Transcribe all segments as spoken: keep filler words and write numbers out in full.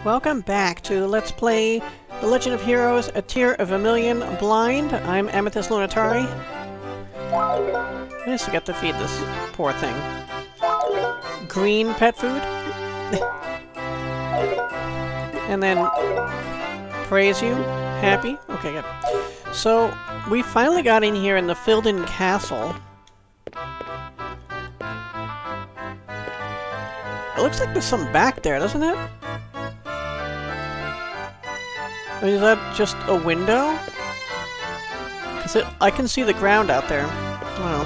Welcome back to Let's Play The Legend of Heroes, A Tear of Vermillion Blind. I'm Amethyst Lunatari. I just forget to feed this poor thing. Green pet food. And then praise you. Happy. Okay, good. So, we finally got in here in the Phildin Castle. It looks like there's something back there, doesn't it? I mean, is that just a window? Because it, I can see the ground out there. I don't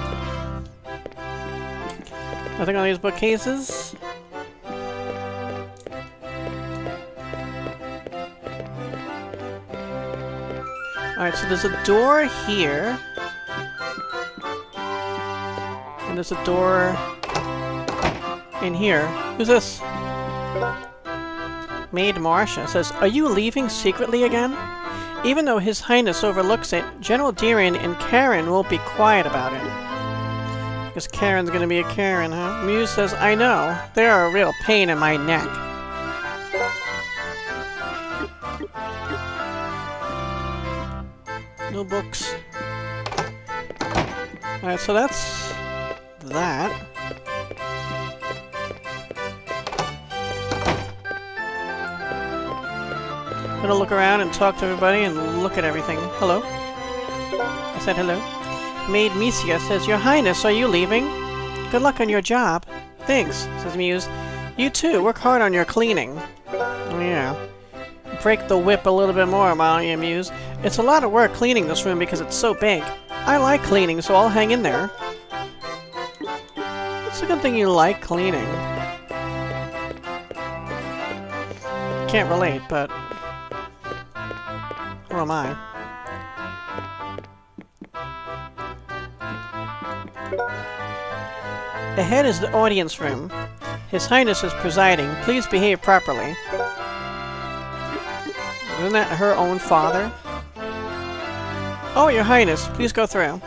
know. Nothing on these bookcases? Alright, so there's a door here. And there's a door in here. Who's this? Maid Marcia says, "Are you leaving secretly again?" Even though His Highness overlooks it, General Deerin and Karen won't be quiet about it. Because Karen's gonna be a Karen, huh? Muse says, "I know. They are a real pain in my neck." No books. Alright, so that's that. I'm gonna look around and talk to everybody and look at everything. Hello? I said hello. Maid Misia says, "Your Highness, are you leaving?" "Good luck on your job." "Thanks," says Muse. "You too, work hard on your cleaning." Oh, yeah. Break the whip a little bit more, why don't you, Muse? "It's a lot of work cleaning this room because it's so big." "I like cleaning, so I'll hang in there." It's a good thing you like cleaning. Can't relate, but who am I? Ahead is the audience room. His Highness is presiding. Please behave properly. Isn't that her own father? "Oh, Your Highness, please go through."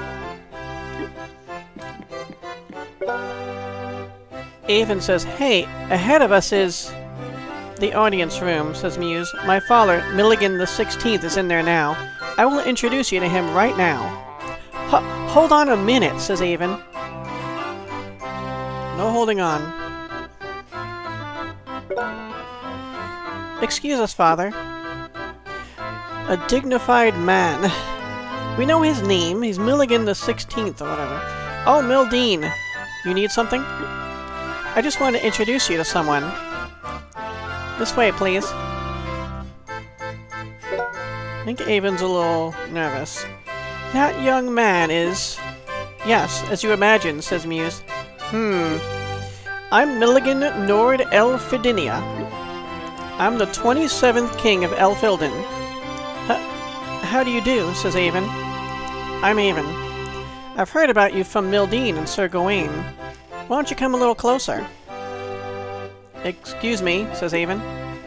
Avon says, "Hey, ahead of us is..." "The audience room," says Muse. "My father, Milligan the sixteenth, is in there now. I will introduce you to him right now." H hold on a minute, says Avon. No holding on. "Excuse us, father." A dignified man. We know his name. He's Milligan the sixteenth or whatever. "Oh, Mildine. You need something?" "I just want to introduce you to someone." "This way, please." I think Avon's a little nervous. "That young man is..." "Yes, as you imagine," says Muse. "Hmm. I'm Milligan Nord El Fidinia. I'm the twenty-seventh king of El Phildin." H how do you do, says Avon. "I'm Avon. I've heard about you from Mildine and Sir Gawain. Why don't you come a little closer?" "Excuse me," says Avon.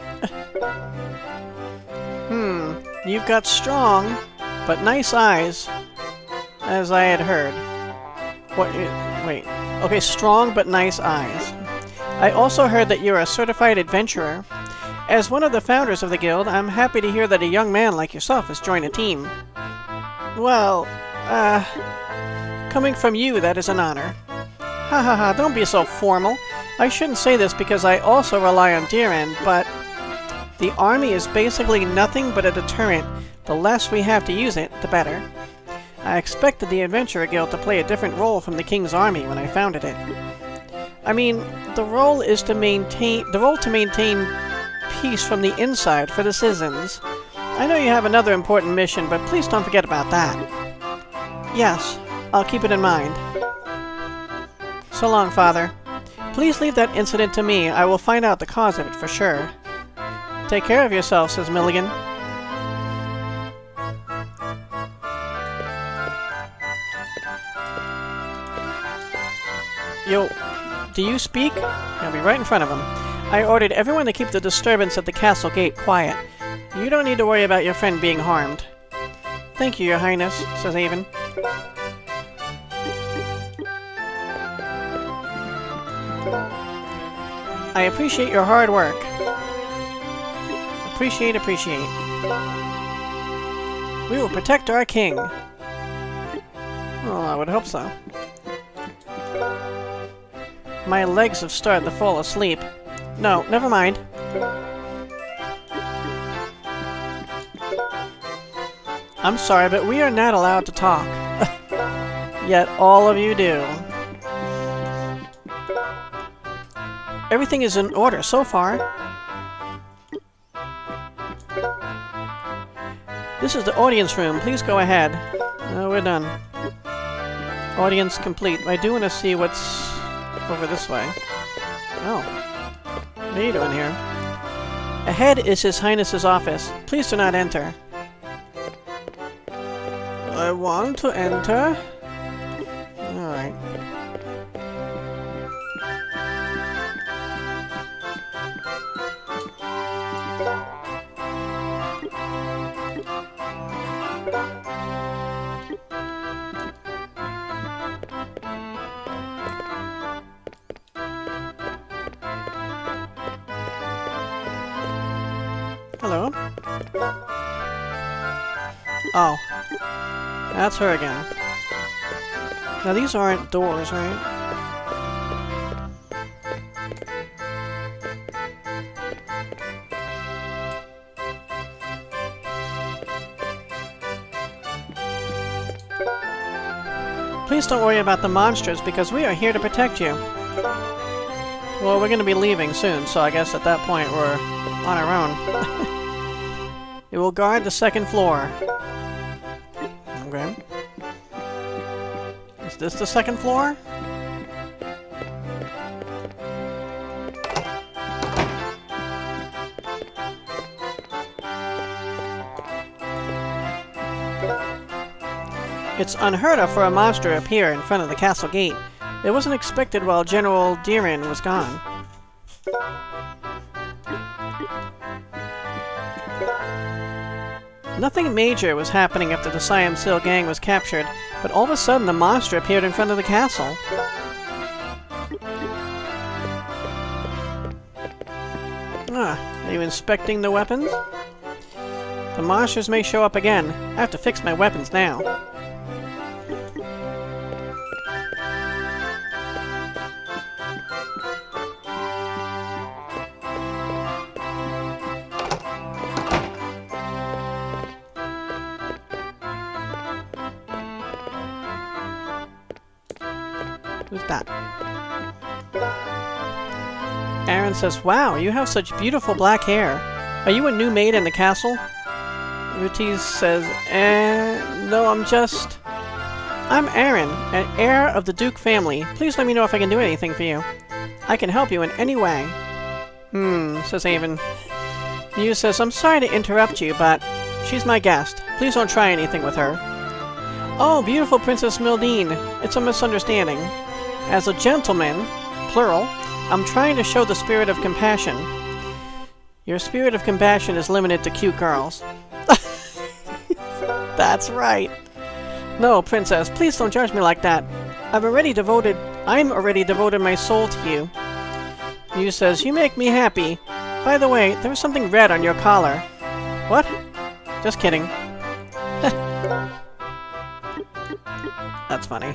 Hmm, you've got strong, but nice eyes, as I had heard. What? Wait. Okay, strong but nice eyes. I also heard that you're a certified adventurer. As one of the founders of the guild, I'm happy to hear that a young man like yourself has joined a team. Well, uh, coming from you, that is an honor. Ha ha ha, don't be so formal. I shouldn't say this because I also rely on Deerin, but the army is basically nothing but a deterrent. The less we have to use it, the better. I expected the Adventurer Guild to play a different role from the King's Army when I founded it. I mean, the role is to maintain the role to maintain peace from the inside for the citizens. I know you have another important mission, but please don't forget about that." "Yes, I'll keep it in mind." "So long, Father. Please leave that incident to me. I will find out the cause of it for sure." "Take care of yourself," says Milligan. "Yo, do you speak?" I'll be right in front of him. "I ordered everyone to keep the disturbance at the castle gate quiet. You don't need to worry about your friend being harmed." "Thank you, Your Highness," says Avon. I appreciate your hard work. Appreciate, appreciate. We will protect our king. Well, I would hope so. My legs have started to fall asleep. No, never mind. I'm sorry, but we are not allowed to talk. Yet all of you do. Everything is in order so far. This is the audience room. Please go ahead. Uh, we're done. Audience complete. I do want to see what's over this way. Oh. What are you doing here? Ahead is His Highness's office. Please do not enter. I want to enter. Alright. Hello? Oh. That's her again. Now these aren't doors, right? Please don't worry about the monsters, because we are here to protect you. Well, we're going to be leaving soon, so I guess at that point we're on our own. It will guard the second floor. Okay. Is this the second floor? It's unheard of for a monster to appear in front of the castle gate. It wasn't expected while General Dirin was gone. Nothing major was happening after the Siam Sil gang was captured, but all of a sudden the monster appeared in front of the castle. Ah, are you inspecting the weapons? The monsters may show up again. I have to fix my weapons now. Who's that? Aaron says, "Wow, you have such beautiful black hair. Are you a new maid in the castle?" Rutiz says, eh, no, I'm just... I'm Aaron, an heir of the Duke family. Please let me know if I can do anything for you. I can help you in any way. Hmm, says Avon. Mew says, I'm sorry to interrupt you, but she's my guest. Please don't try anything with her. Oh, beautiful Princess Mildine. It's a misunderstanding. As a gentleman, plural, I'm trying to show the spirit of compassion. Your spirit of compassion is limited to cute girls. That's right. No, Princess, please don't judge me like that. I've already devoted... I'm already devoted my soul to you. Mew says, you make me happy. By the way, there was something red on your collar. What? Just kidding. That's funny.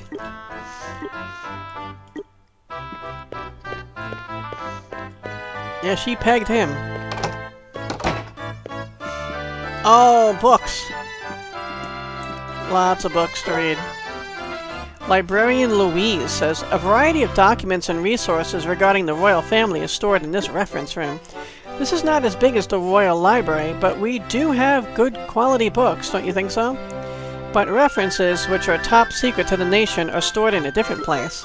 Yeah, she pegged him. Oh, books. Lots of books to read. Librarian Louise says, a variety of documents and resources regarding the royal family is stored in this reference room. This is not as big as the royal library, but we do have good quality books, don't you think so? But references, which are top secret to the nation, are stored in a different place.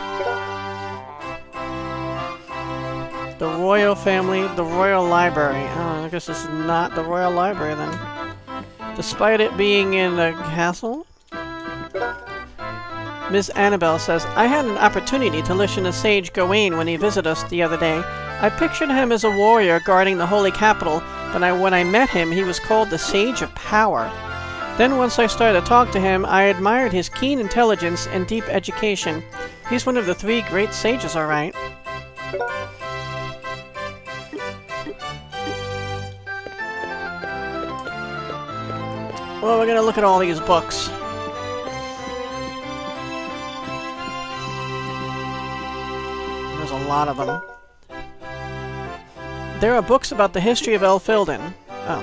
The royal family, the royal library. Oh, I guess this is not the royal library then. Despite it being in a castle? Miss Annabelle says, I had an opportunity to listen to Sage Gawain when he visited us the other day. I pictured him as a warrior guarding the holy capital, but I, when I met him, he was called the Sage of Power. Then once I started to talk to him, I admired his keen intelligence and deep education. He's one of the three great sages, all right. Well, we're gonna look at all these books. There's a lot of them. There are books about the history of Phildin. Oh.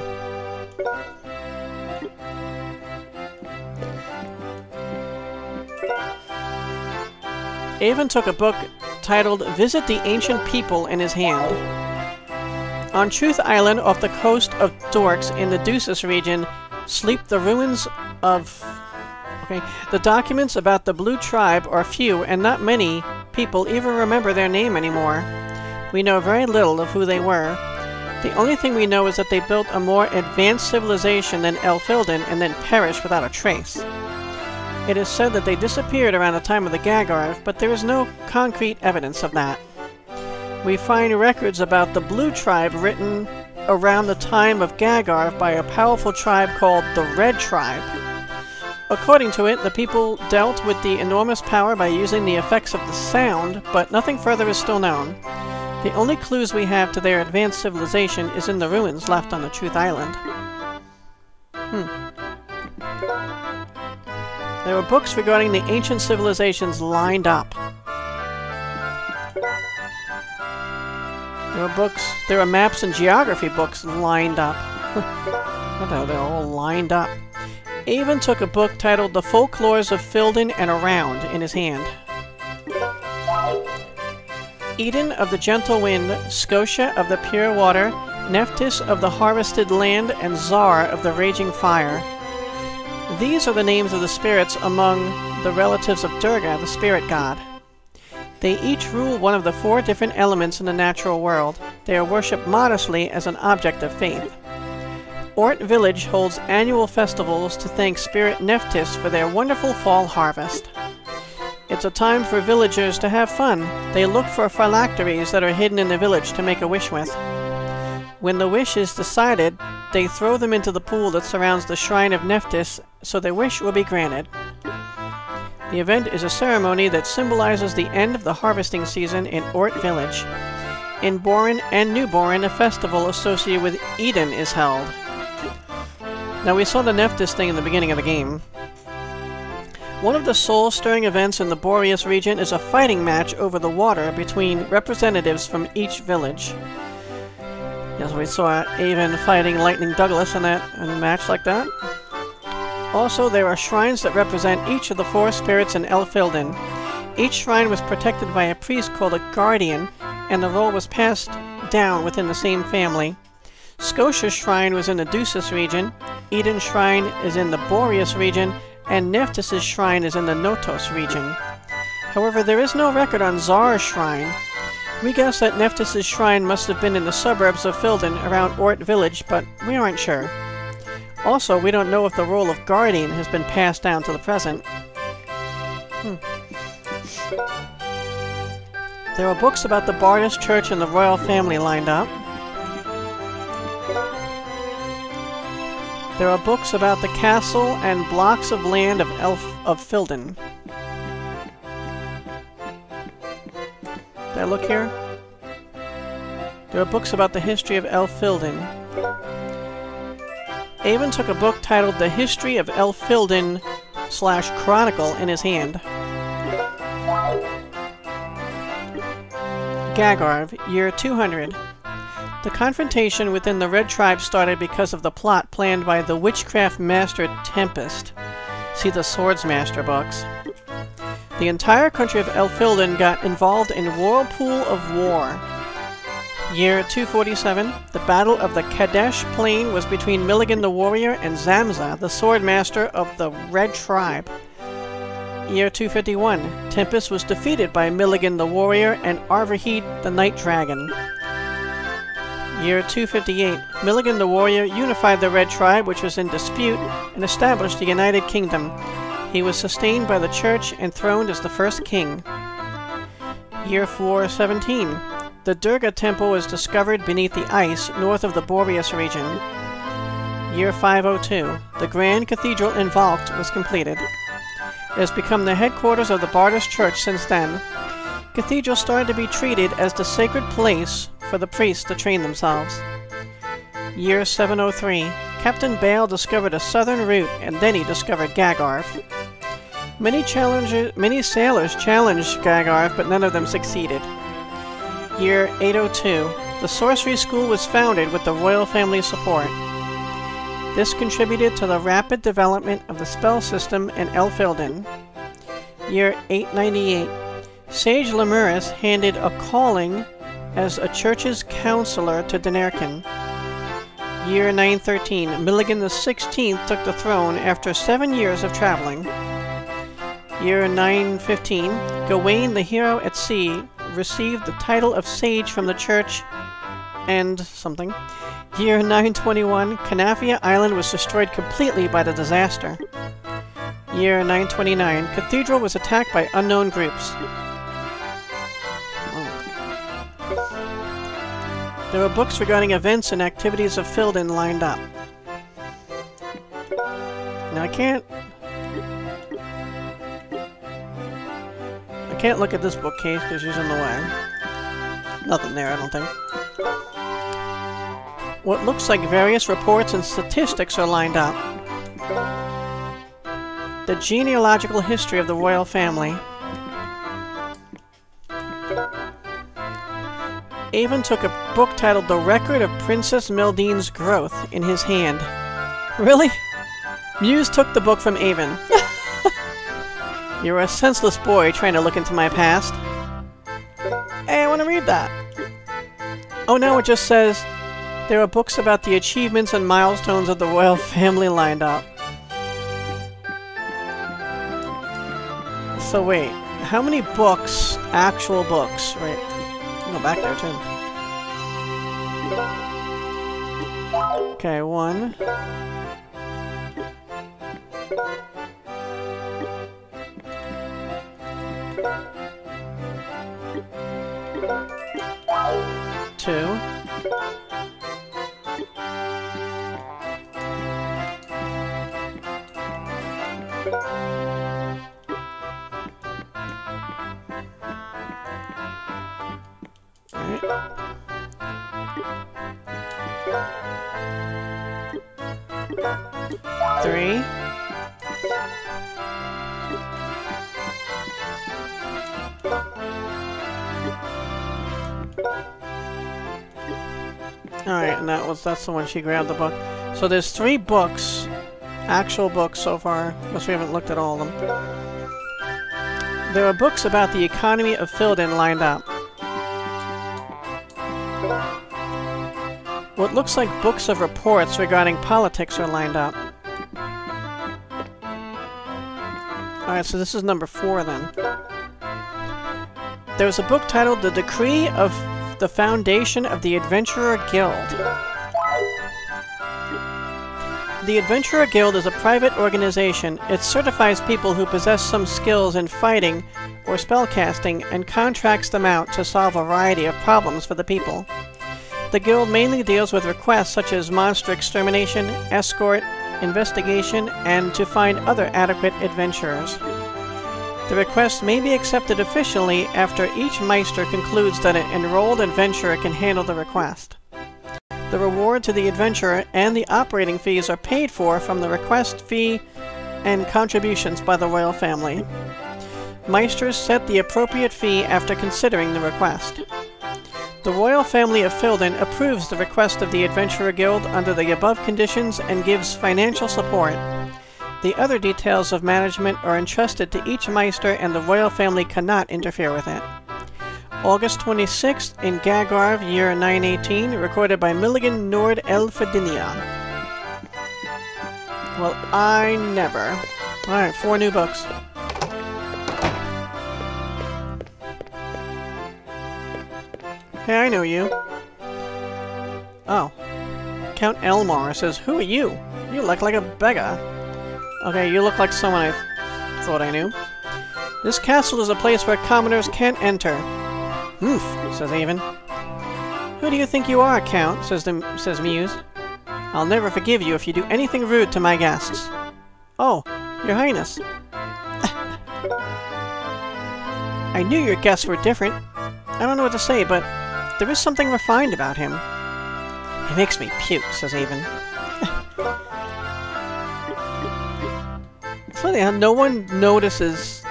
Avon took a book titled Visit the Ancient People in his hand. On Truth Island off the coast of Dorks in the Deuces region sleep the ruins of... Okay, the documents about the Blue Tribe are few and not many people even remember their name anymore. We know very little of who they were. The only thing we know is that they built a more advanced civilization than Phildin and then perished without a trace. It is said that they disappeared around the time of the Gagarv, but there is no concrete evidence of that. We find records about the Blue Tribe written around the time of Gagarv by a powerful tribe called the Red Tribe. According to it, the people dealt with the enormous power by using the effects of the sound, but nothing further is still known. The only clues we have to their advanced civilization is in the ruins left on the Truth Island. Hmm. There were books regarding the ancient civilizations lined up. There were books, there are maps and geography books lined up. What the hell, they're all lined up. Avon took a book titled The Folklores of Phildin and Around in his hand. Eden of the Gentle Wind, Scotia of the Pure Water, Nephthys of the Harvested Land, and Zar of the Raging Fire. These are the names of the spirits among the relatives of Durga, the spirit god. They each rule one of the four different elements in the natural world. They are worshipped modestly as an object of faith. Ort Village holds annual festivals to thank Spirit Nephthys for their wonderful fall harvest. It's a time for villagers to have fun. They look for phylacteries that are hidden in the village to make a wish with. When the wish is decided, they throw them into the pool that surrounds the shrine of Nephthys, so their wish will be granted. The event is a ceremony that symbolizes the end of the harvesting season in Ort Village. In Boren and New Boren, a festival associated with Eden is held. Now, we saw the Nephthys thing in the beginning of the game. One of the soul-stirring events in the Boreas region is a fighting match over the water between representatives from each village. Yes, we saw Avon fighting Lightning Douglas in, that, in a match like that. Also, there are shrines that represent each of the four spirits in Phildin. Each shrine was protected by a priest called a guardian, and the role was passed down within the same family. Scotia's shrine was in the Deuces region, Eden's shrine is in the Boreas region, and Nephthys' shrine is in the Notos region. However, there is no record on Zar's shrine. We guess that Nephthys' shrine must have been in the suburbs of Phildin around Ort Village, but we aren't sure. Also, we don't know if the role of guardian has been passed down to the present. Hmm. There are books about the Bardist Church and the royal family lined up. There are books about the castle and blocks of land of Elf of Phildin. Did I look here? There are books about the history of Phildin. Avon took a book titled The History of Phildin slash Chronicle in his hand. Gagarv, year two hundred. The confrontation within the Red Tribe started because of the plot planned by the witchcraft master Tempest. See the Swords Master books. The entire country of Phildin got involved in Whirlpool of War. Year two forty-seven, the Battle of the Kadesh Plain was between Milligan the Warrior and Zamza, the Sword Master of the Red Tribe. Year two fifty-one, Tempest was defeated by Milligan the Warrior and Arvahid the Night Dragon. Year two fifty-eight, Milligan the Warrior unified the Red Tribe, which was in dispute, and established the United Kingdom. He was sustained by the Church and throned as the first king. Year four seventeen, the Durga Temple was discovered beneath the ice north of the Boreas region. Year five oh two, the Grand Cathedral in Valkt was completed. It has become the headquarters of the Bardist Church since then. Cathedrals started to be treated as the sacred place for the priests to train themselves. Year seven oh three, Captain Bale discovered a southern route, and then he discovered Gagarv. Many challengers, many sailors challenged Gagarv, but none of them succeeded. Year eight oh two. The sorcery school was founded with the royal family's support. This contributed to the rapid development of the spell system in Phildin. Year eight ninety-eight. Sage Lemuris handed a calling as a church's counselor to Dinarkin. Year nine thirteen. Milligan the sixteenth took the throne after seven years of traveling. Year nine fifteen. Gawain, the hero at sea, received the title of sage from the church and something. Year nine twenty-one. Canafia Island was destroyed completely by the disaster. Year nine twenty-nine. Cathedral was attacked by unknown groups. There were books regarding events and activities of Phildin lined up. Now I can't... I can't look at this bookcase because she's in the way. Nothing there, I don't think. What looks like various reports and statistics are lined up. The genealogical history of the royal family. Avon took a book titled The Record of Princess Mildine's Growth in his hand. Really? Muse took the book from Avon. You're a senseless boy trying to look into my past. Hey, I want to read that. Oh, now it just says there are books about the achievements and milestones of the royal family lined up. So wait, how many books, actual books, right? Go back there too. Okay, one. Two. Three. Alright, and that was that's the one she grabbed the book. So there's three books, actual books so far, because we haven't looked at all of them. There are books about the economy of Phildin lined up. What looks like books of reports regarding politics are lined up. Alright, so this is number four then. There's a book titled The Decree of the Foundation of the Adventurer Guild. The Adventurer Guild is a private organization. It certifies people who possess some skills in fighting or spellcasting and contracts them out to solve a variety of problems for the people. The guild mainly deals with requests such as monster extermination, escort, investigation, and to find other adequate adventurers. The request may be accepted officially after each Meister concludes that an enrolled adventurer can handle the request. The reward to the adventurer and the operating fees are paid for from the request fee and contributions by the royal family. Meisters set the appropriate fee after considering the request. The royal family of Phildin approves the request of the Adventurer Guild under the above conditions and gives financial support. The other details of management are entrusted to each Meister and the royal family cannot interfere with it. August twenty-sixth in Gagarv, year nine eighteen, recorded by Milligan Nord Elfidinia. Well, I never. Alright, four new books. Hey, I know you. Oh. Count Elmar says, "Who are you? You look like a beggar." Okay, you look like someone I th thought I knew. This castle is a place where commoners can't enter. Oof, says Avon. Who do you think you are, Count? Says the says Muse. I'll never forgive you if you do anything rude to my guests. Oh, Your Highness. I knew your guests were different. I don't know what to say, but there is something refined about him. He makes me puke, says Avon. funny how no one notices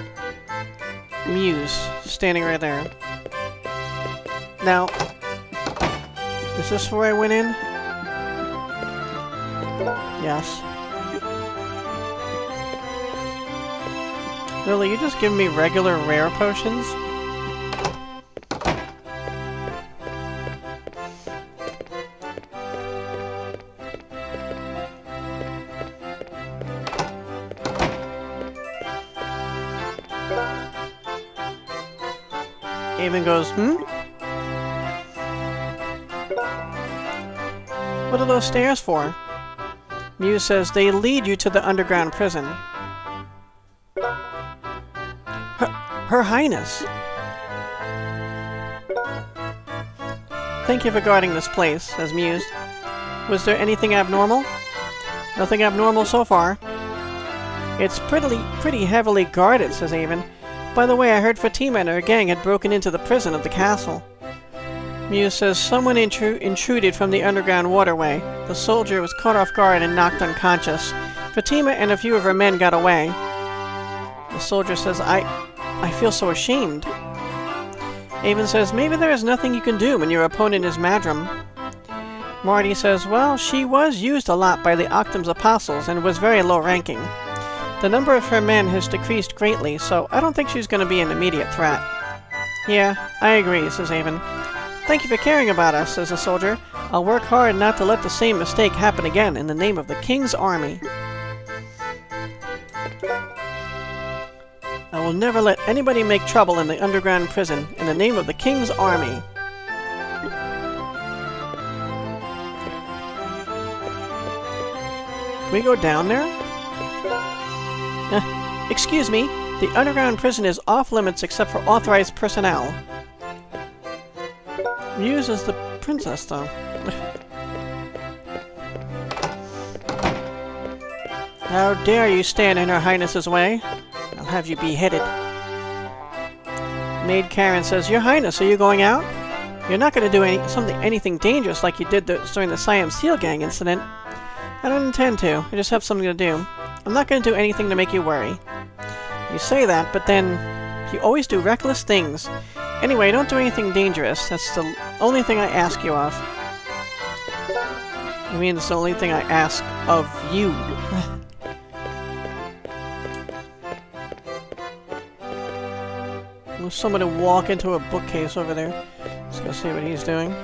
Muse standing right there. Now, is this where I went in? Yes. Really, you just give me regular rare potions? Even goes, hmm? What are those stairs for? Muse says they lead you to the underground prison. Her, Her Highness! Thank you for guarding this place, says Muse. Was there anything abnormal? Nothing abnormal so far. It's pretty, pretty heavily guarded, says Avon. By the way, I heard Fatima and her gang had broken into the prison of the castle. Muse says someone intru intruded from the underground waterway. The soldier was caught off guard and knocked unconscious. Fatima and a few of her men got away. The soldier says, I... I feel so ashamed. Avon says, maybe there is nothing you can do when your opponent is Madram. Marty says, well, she was used a lot by the Octum's apostles and was very low ranking. The number of her men has decreased greatly, so I don't think she's going to be an immediate threat. Yeah, I agree, says Avon. Thank you for caring about us, says the soldier. I'll work hard not to let the same mistake happen again in the name of the King's army. I will never let anybody make trouble in the underground prison in the name of the King's army. Can we go down there? Uh, excuse me, the underground prison is off-limits except for authorized personnel. Muse is the princess, though. How dare you stand in Her Highness's way? I'll have you beheaded. Maid Karen says, Your Highness, are you going out? You're not going to do any something anything dangerous like you did the, during the Siam Seal Gang incident. I don't intend to. I just have something to do. I'm not going to do anything to make you worry. You say that, but then you always do reckless things. Anyway, don't do anything dangerous. That's the only thing I ask you of. I mean, it's the only thing I ask of you. There's someone to walk into a bookcase over there. Let's go see what he's doing.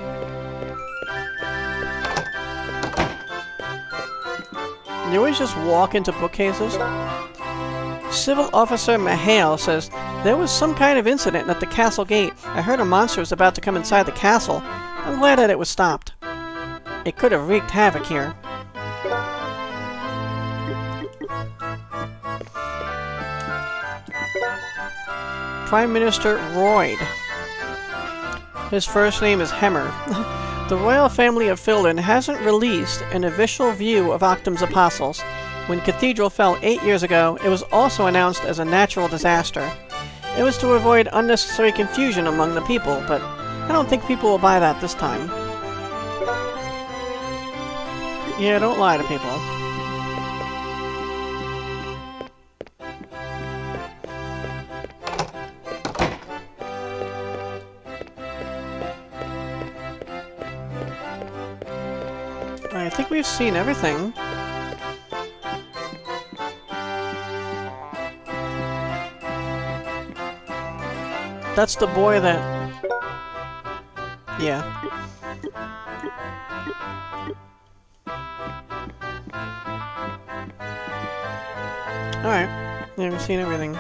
You always just walk into bookcases? Civil Officer Mahale says, there was some kind of incident at the castle gate. I heard a monster was about to come inside the castle. I'm glad that it was stopped. It could have wreaked havoc here. Prime Minister Royd. His first name is Hemmer. The royal family of Phildin hasn't released an official view of Octum's apostles. When Cathedral fell eight years ago, it was also announced as a natural disaster. It was to avoid unnecessary confusion among the people, but I don't think people will buy that this time. Yeah, don't lie to people. I think we've seen everything. That's the boy that... Yeah. Alright. Yeah, we've seen everything.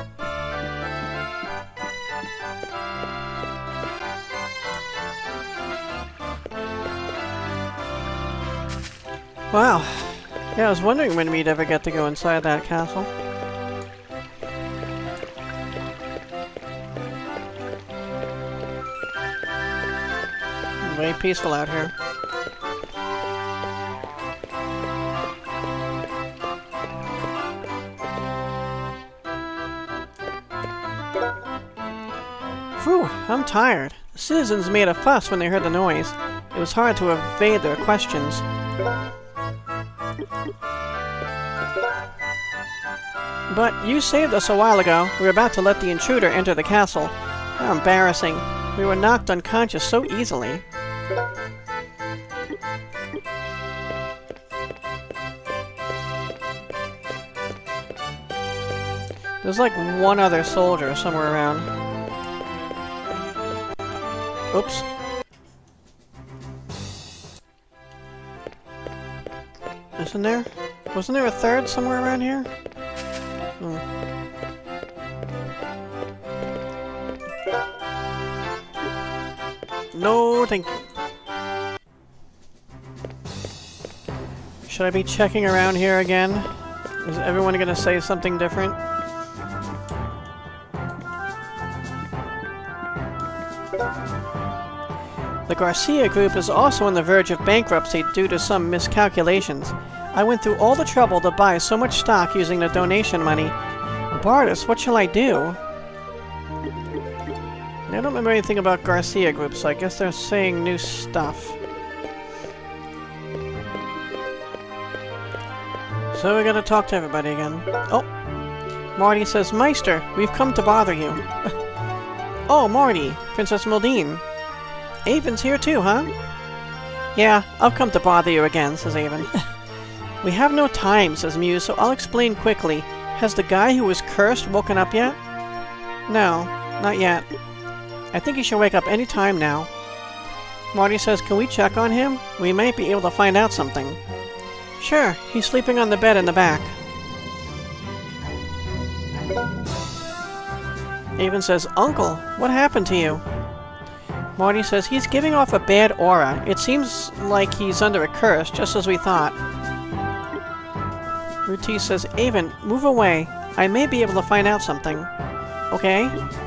Wow. Yeah, I was wondering when we'd ever get to go inside that castle. Very peaceful out here. Phew, I'm tired. The citizens made a fuss when they heard the noise. It was hard to evade their questions. But you saved us a while ago. We were about to let the intruder enter the castle. How embarrassing. We were knocked unconscious so easily. There's like one other soldier somewhere around. Oops. Isn't there? Wasn't there a third somewhere around here? Hmm. No, thank you. Should I be checking around here again? Is everyone gonna say something different? The Garcia Group is also on the verge of bankruptcy due to some miscalculations. I went through all the trouble to buy so much stock using the donation money. Bardus, what shall I do? I don't remember anything about Garcia Group, so I guess they're saying new stuff. So we're gonna talk to everybody again. Oh! Marty says, Meister, we've come to bother you. Oh, Marty! Princess Mildine. Avon's here too, huh? Yeah, I've come to bother you again, says Avon. We have no time, says Muse, so I'll explain quickly. Has the guy who was cursed woken up yet? No, not yet. I think he should wake up any time now. Marty says, can we check on him? We might be able to find out something. Sure, he's sleeping on the bed in the back. Avon says, Uncle, what happened to you? Marty says, he's giving off a bad aura. It seems like he's under a curse, just as we thought. Ruti says, Avon, move away. I may be able to find out something. Okay?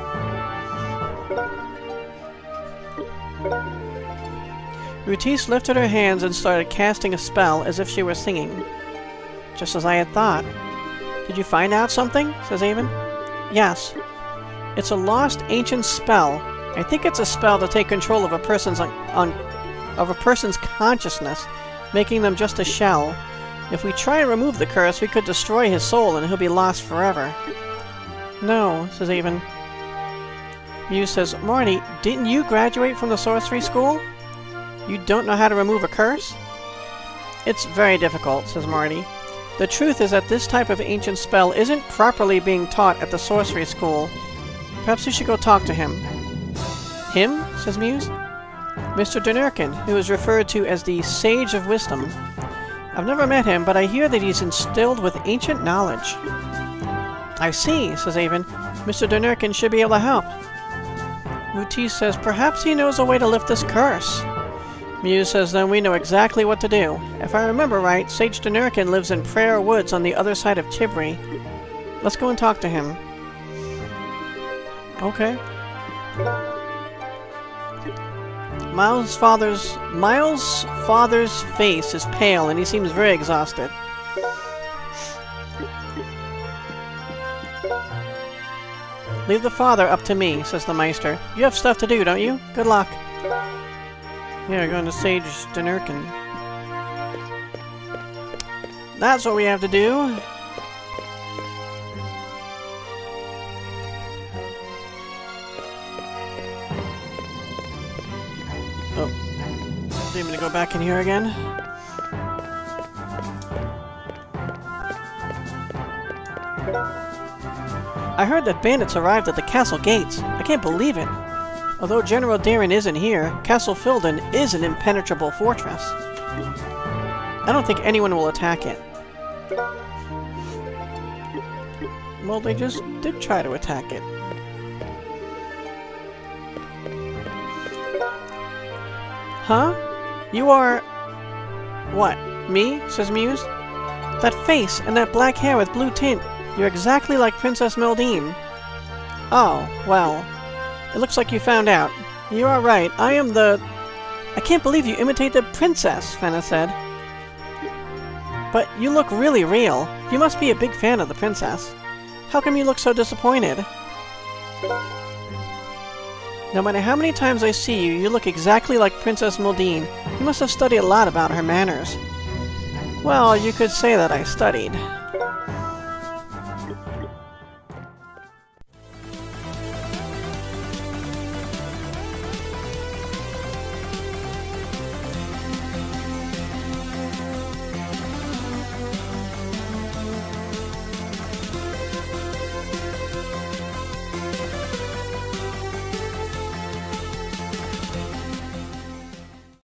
Rutis lifted her hands and started casting a spell as if she were singing. Just as I had thought. Did you find out something? Says Avon. Yes. It's a lost ancient spell. I think it's a spell to take control of a person's un un of a person's consciousness, making them just a shell. If we try and remove the curse, we could destroy his soul and he'll be lost forever. No, says Avon. Muse says, Marty, didn't you graduate from the sorcery school? You don't know how to remove a curse? It's very difficult, says Marty. The truth is that this type of ancient spell isn't properly being taught at the sorcery school. Perhaps you should go talk to him. Him? Says Muse. Mister Donurkin, who is referred to as the Sage of Wisdom. I've never met him, but I hear that he's instilled with ancient knowledge. I see, says Avon. Mister Donurkin should be able to help. Ruti says, perhaps he knows a way to lift this curse. Muse says, then we know exactly what to do. If I remember right, Sage Donurkin lives in Prayer Woods on the other side of Tibri. Let's go and talk to him. Okay. Miles' father's Miles' father's face is pale and he seems very exhausted. Leave the father up to me, says the Meister. You have stuff to do, don't you? Good luck. Yeah, we're going to Sage Donurkin. That's what we have to do. Oh. Need me to go back in here again? I heard that bandits arrived at the castle gates. I can't believe it. Although General Darren isn't here, Castle Phildin is an impenetrable fortress. I don't think anyone will attack it. Well, they just did try to attack it. Huh? You are... What? Me? Says Muse. That face and that black hair with blue tint. You're exactly like Princess Mildine. Oh, well. It looks like you found out. You are right. I am the... I can't believe you imitate the princess, Fenna said. But you look really real. You must be a big fan of the princess. How come you look so disappointed? No matter how many times I see you, you look exactly like Princess Mildine. You must have studied a lot about her manners. Well, you could say that I studied.